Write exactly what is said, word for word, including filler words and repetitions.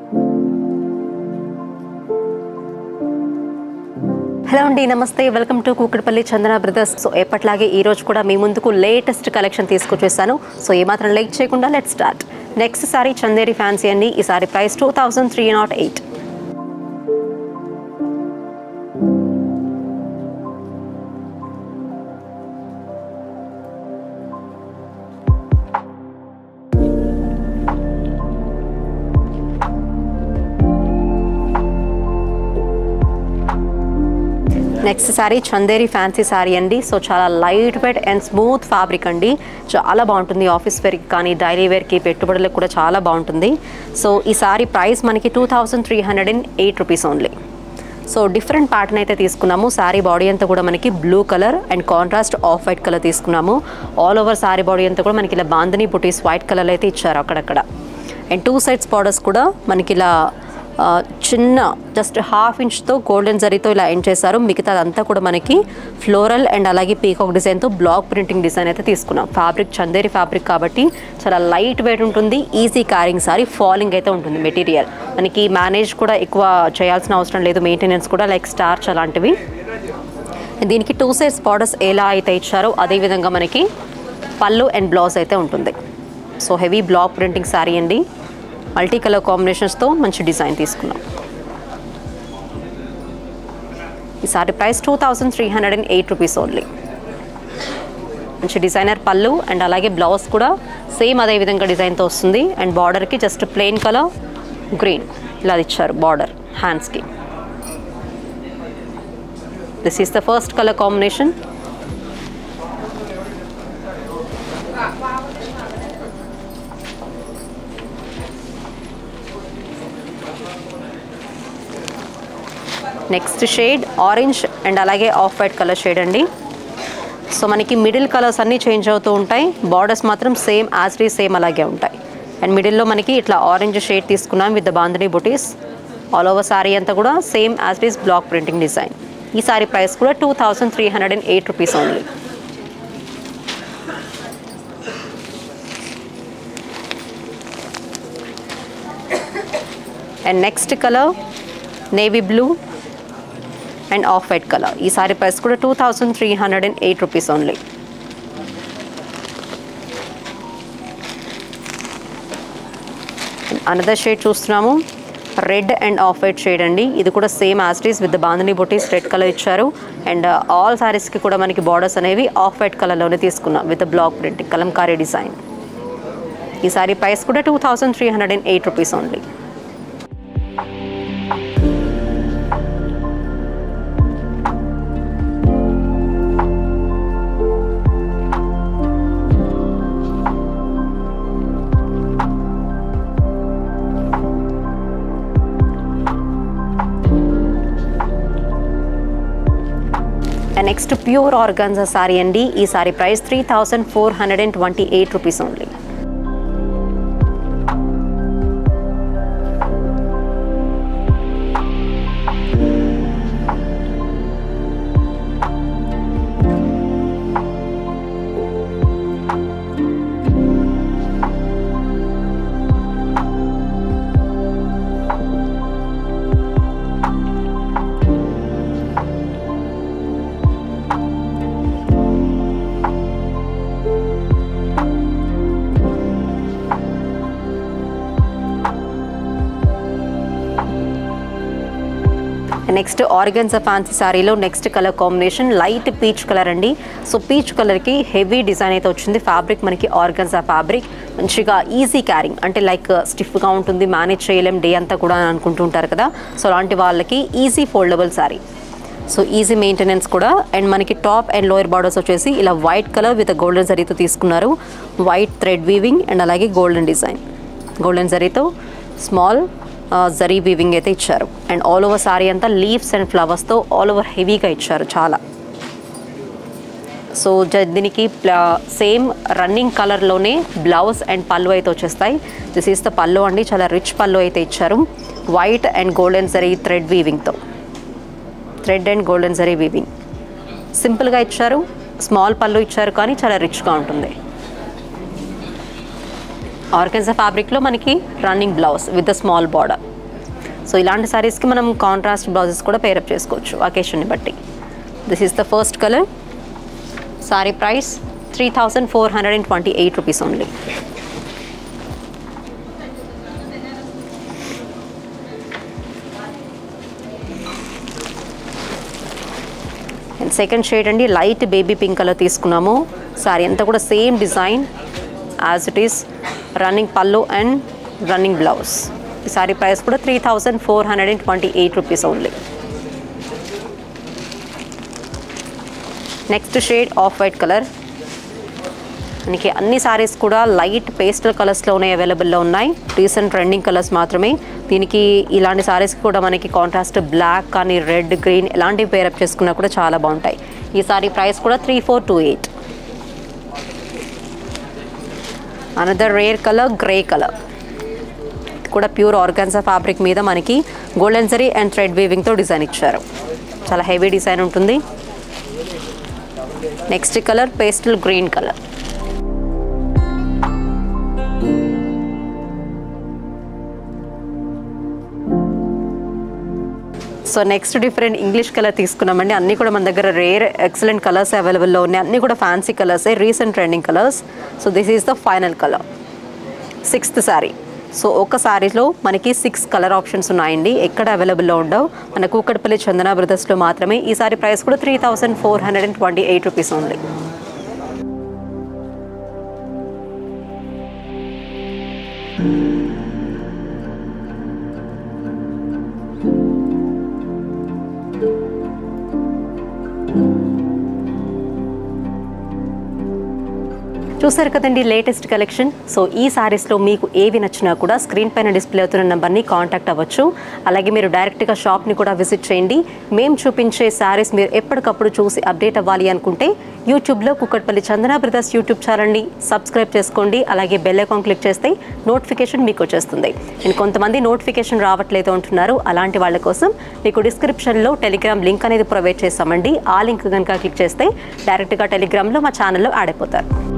Hello అండి, నమస్తే, welcome to Kukatpally Chandana Brothers. So ఎప్పట్లాగే ఈ రోజు కూడా మీ ముందుకు లేటెస్ట్ కలెక్షన్ తీసుకొచ్చేసాను. సో ఏమాత్రం లేట్ చేయకుండా let start. Next sari Chanderi fancy అండి. ఈ sari price two thousand three naught eight. Next sari Chanderi fancy sari అండి. సో చాలా light weight and smooth fabric అండి. చాలా బాగుంటుంది. ఆఫీస్ వేర్కి కానీ డైలీ వేర్కి పెట్టుబడులకు కూడా చాలా బాగుంటుంది. సో ఈ సారీ ప్రైస్ మనకి two thousand three hundred and eight rupees only. So different pattern అయితే తీసుకున్నాము. సారీ బాడీ అంతా కూడా మనకి blue colour and contrast off white colour తీసుకున్నాము. ఆల్ ఓవర్ సారీ బాడీ అంతా కూడా మనకి ఇలా బాందని బుటీస్ వైట్ కలర్ అయితే ఇచ్చారు అక్కడక్కడ. అండ్ టూ సైడ్స్ బార్డర్స్ కూడా మనకి ఇలా చిన్న జస్ట్ హాఫ్ ఇంచ్తో గోల్డెన్ జరీతో ఇలా ఎండ్ చేశారు. మిగతా అదంతా కూడా మనకి ఫ్లోరల్ అండ్ అలాగే పీకాక్ డిజైన్తో బ్లాక్ ప్రింటింగ్ డిజైన్ అయితే తీసుకున్నాం. ఫ్యాబ్రిక్ చందేరి ఫ్యాబ్రిక్ కాబట్టి చాలా లైట్ వెయిట్ ఉంటుంది. ఈజీ క్యారింగ్ సారీ, ఫాలింగ్ అయితే ఉంటుంది మెటీరియల్. మనకి మేనేజ్ కూడా ఎక్కువ చేయాల్సిన అవసరం లేదు. మెయింటెనెన్స్ కూడా లైక్ స్టార్చ్ అలాంటివి. దీనికి టూ సైడ్స్ బార్డర్స్ ఎలా అయితే ఇచ్చారో అదేవిధంగా మనకి పళ్ళు అండ్ బ్లౌజ్ అయితే ఉంటుంది. So heavy block printing sorry అండి. మల్టీ కలర్ కాంబినేషన్స్తో మంచి డిజైన్ తీసుకున్నాం. ఈ sari price two thousand three hundred and eight rupees only. మంచి డిజైనర్ పళ్ళు అండ్ అలాగే బ్లౌజ్ కూడా సేమ్ అదే విధంగా డిజైన్తో వస్తుంది. అండ్ బార్డర్కి జస్ట్ ప్లెయిన్ కలర్ గ్రీన్ ఇలా ఇచ్చారు బార్డర్ హ్యాండ్స్కి. This is the first colour combination. Next shade orange and అలాగే ఆఫ్ వైట్ కలర్ షేడ్ అండి. సో మనకి మిడిల్ కలర్స్ అన్నీ చేంజ్ అవుతూ ఉంటాయి. బార్డర్స్ మాత్రం same as it is same అలాగే ఉంటాయి. అండ్ మిడిల్లో మనకి ఇట్లా ఆరెంజ్ షేడ్ తీసుకున్నాం with the bandhani butis. All over sari అంతా కూడా same as it is block printing design. ఈ సారీ ప్రైస్ కూడా two thousand three hundred and eight rupees only. And next colour navy blue and off white colour. ఈ sari price కూడా two thousand three hundred and eight rupees only. Another shade చూస్తున్నాము, red and off white shade అండి. ఇది కూడా same as it is with the bandhani butis red colour ఇచ్చారు. And all సారీస్కి కూడా మనకి బార్డర్స్ అనేవి ఆఫ్ వైట్ కలర్లోనే తీసుకున్నాం with block printing kalamkari design. ఈ సారీ ప్రైస్ కూడా two thousand three hundred and eight rupees only. Next pure organza sari అండి. ఈ sari price three thousand four hundred and twenty eight rupees only. Next organza fancy సారీలో next colour combination light peach colour అండి. So peach కలర్కి heavy design అయితే వచ్చింది. Fabric మనకి organza fabric, మంచిగా easy carrying, అంటే లైక్ స్టిఫ్గా ఉంటుంది, మేనేజ్ చేయలేం డే అంతా కూడా అనుకుంటూ ఉంటారు కదా. సో అలాంటి వాళ్ళకి easy foldable sari. So easy maintenance కూడా. అండ్ మనకి టాప్ అండ్ లోయర్ బార్డర్స్ వచ్చేసి ఇలా వైట్ కలర్ విత్ గోల్డెన్ జరీతో తీసుకున్నారు. వైట్ థ్రెడ్ వీవింగ్ అండ్ అలాగే గోల్డెన్ డిజైన్, గోల్డెన్ జరీతో స్మాల్ జరీ వీవింగ్ అయితే ఇచ్చారు. అండ్ ఆల్ ఓవర్ సారీ అంతా లీవ్స్ అండ్ ఫ్లవర్స్తో ఆల్ ఓవర్ హెవీగా ఇచ్చారు చాలా. సో దీనికి సేమ్ రన్నింగ్ కలర్లోనే బ్లౌజ్ అండ్ పళ్ళు అయితే వచ్చేస్తాయి. దిస్ ఈస్ ద పళ్ళు అండి. చాలా రిచ్ పళ్ళు అయితే ఇచ్చారు. White and golden zari thread వీవింగ్తో, thread and golden zari weaving సింపుల్గా ఇచ్చారు. స్మాల్ పళ్ళు ఇచ్చారు కానీ చాలా రిచ్గా ఉంటుంది. ఆర్గాన్జా ఫ్యాబ్రిక్లో మనకి running blouse with the small border. So ఇలాంటి సారీస్కి మనం కాంట్రాస్ట్ బ్లౌజెస్ కూడా పేరప్ చేసుకోవచ్చు అకేషన్ని బట్టి. This is the first colour. Sari price three thousand four hundred and twenty eight rupees only. And second shade అండి, లైట్ బేబీ పింక్ కలర్ తీసుకున్నాము. సారీ అంతా కూడా same design as it is, running pallu and running blouse. ఈ sari price కూడా three thousand four hundred and twenty eight rupees only. Next shade off white colour. మనకి అన్ని సారీస్ కూడా light pastel కలర్స్లోనే అవైలబుల్లో ఉన్నాయి. రీసెంట్ ట్రెండింగ్ కలర్స్ మాత్రమే. దీనికి ఇలాంటి సారీస్కి కూడా మనకి కాంట్రాస్ట్ బ్లాక్ కానీ రెడ్, గ్రీన్ ఎలాంటివి పేరప్ చేసుకున్నా కూడా చాలా బాగుంటాయి. ఈ సారీ ప్రైస్ కూడా three four two eight. Another rare colour grey colour. కూడా ప్యూర్ ఆర్గాన్జా ఫ్యాబ్రిక్ మీద మనకి గోల్డెన్ జరీ అండ్ థ్రెడ్ వీవింగ్తో డిజైన్ ఇచ్చారు. చాలా హెవీ డిజైన్ ఉంటుంది. Next colour pastel green colour. So next different English colour తీసుకున్నామండి. అన్నీ కూడా మన దగ్గర రేర్ ఎక్సలెంట్ కలర్స్ అవైలబుల్లో ఉన్నాయి. అన్నీ కూడా ఫ్యాన్సీ కలర్సే, recent trending colours. So this is the final colour. Sixth sari. So ఒక శారీలో మనకి సిక్స్ కలర్ ఆప్షన్స్ ఉన్నాయండి. ఎక్కడ అవైలబుల్లో ఉండవు, మన కూకట్పల్లి చందన బ్రదర్స్లో మాత్రమే. ఈ సారీ ప్రైస్ కూడా three thousand four hundred and twenty eight rupees only. చూసారు కదండి లేటెస్ట్ కలెక్షన్. సో ఈ సారీస్లో మీకు ఏవి నచ్చినా కూడా స్క్రీన్ పైన డిస్ప్లే అవుతున్న నెంబర్ని కాంటాక్ట్ అవ్వచ్చు. అలాగే మీరు డైరెక్ట్గా షాప్ని కూడా విజిట్ చేయండి. మేము చూపించే సారీస్ మీరు ఎప్పటికప్పుడు చూసి అప్డేట్ అవ్వాలి అనుకుంటే యూట్యూబ్లో కూకట్పల్లి చందన బ్రదర్స్ యూట్యూబ్ ఛానల్ని సబ్స్క్రైబ్ చేసుకోండి. అలాగే బెల్ ఐకాన్ క్లిక్ చేస్తే నోటిఫికేషన్ మీకు వచ్చేస్తుంది. నేను కొంతమంది నోటిఫికేషన్ రావట్లేదు అంటున్నారు. అలాంటి వాళ్ళ కోసం మీకు డిస్క్రిప్షన్లో టెలిగ్రామ్ లింక్ అనేది ప్రొవైడ్ చేస్తామండి. ఆ లింక్ కనుక క్లిక్ చేస్తే డైరెక్ట్గా టెలిగ్రామ్లో మా ఛానల్లో యాడ్ అయిపోతారు.